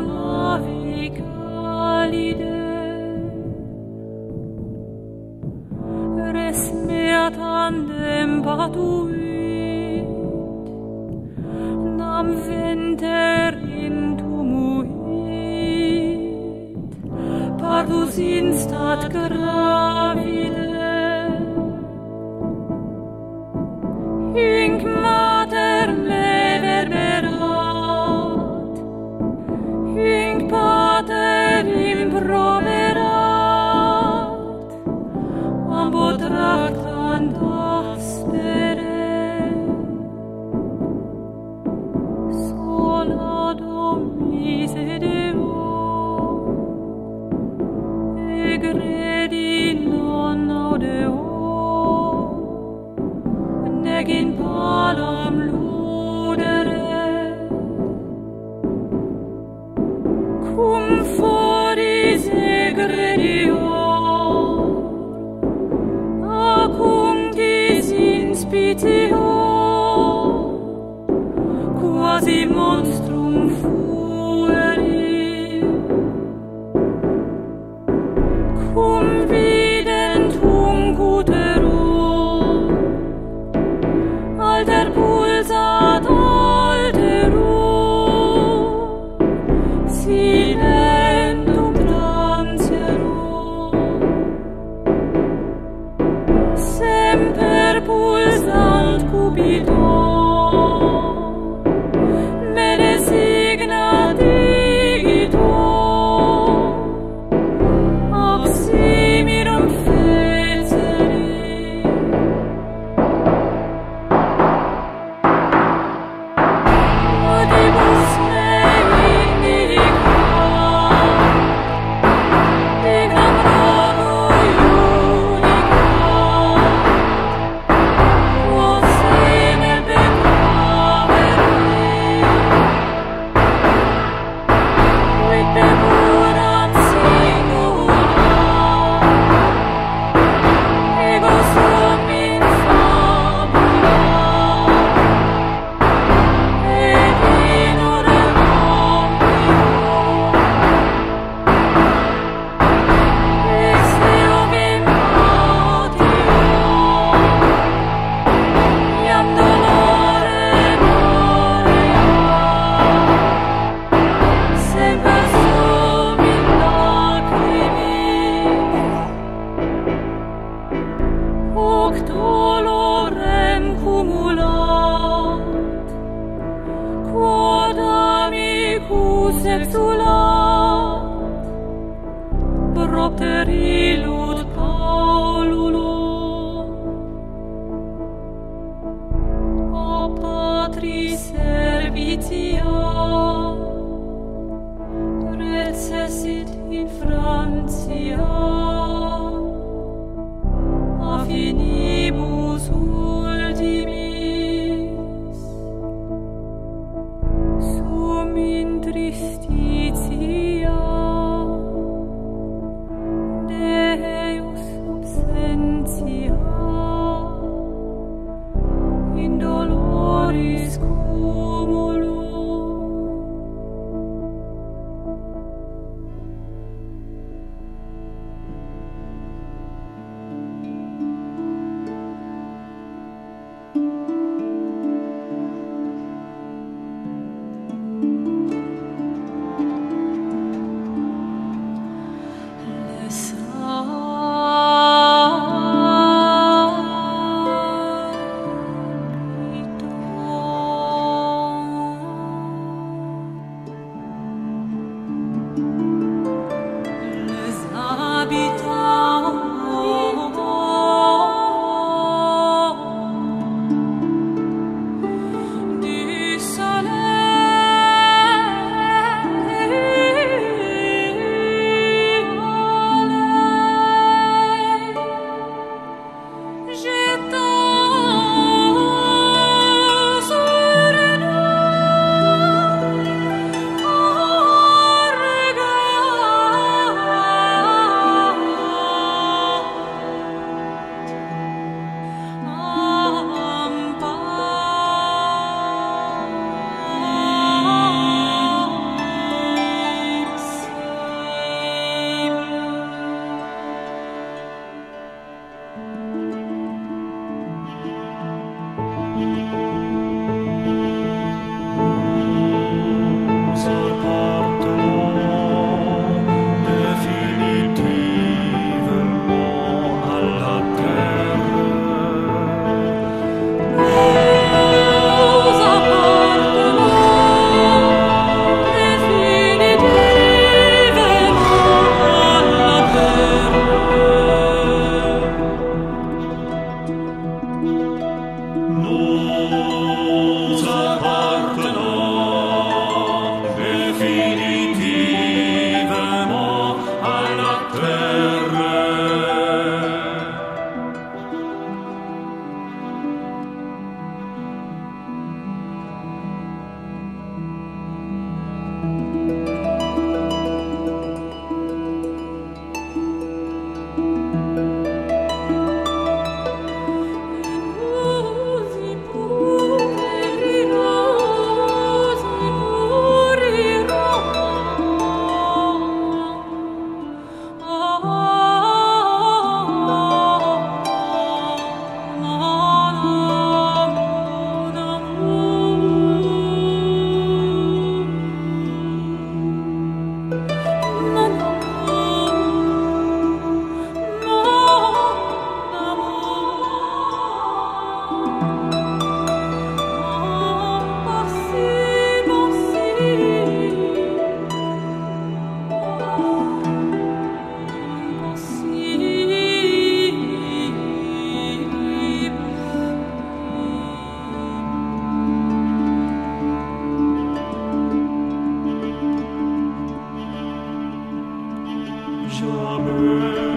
amavi calide, res mea tandem patuit, nam venter intumuit, partus instat gravide, hinc mater me verberat, hinc pater improverat, ambo tractant aspere, sola Domise Deo, egredi non audeo, nec in palam ludere, cum foris egredior, acuntis inspitior, quasi monstrum fuerit, cum videntum cuterum, alter pulsat alterum, silentum transerum, semper pulsant cupitor, me designat digitor, absimirum fecerit. Odibus mei indicat, dignam rogui unicat, quod semel peccaverit, quid deburat singular, ego sum in fabula, et ignorem omnium, ex eum impatio, iam dolore moria, semper sum in lacrimis, hoc dolorem cumulat, quod amicus exulat, propter illud Paululo. O Patris servitia, recessit in Francia, a finibus ultimis, sum in tristitia, Deus absentia, in doloris cumulo. Amen.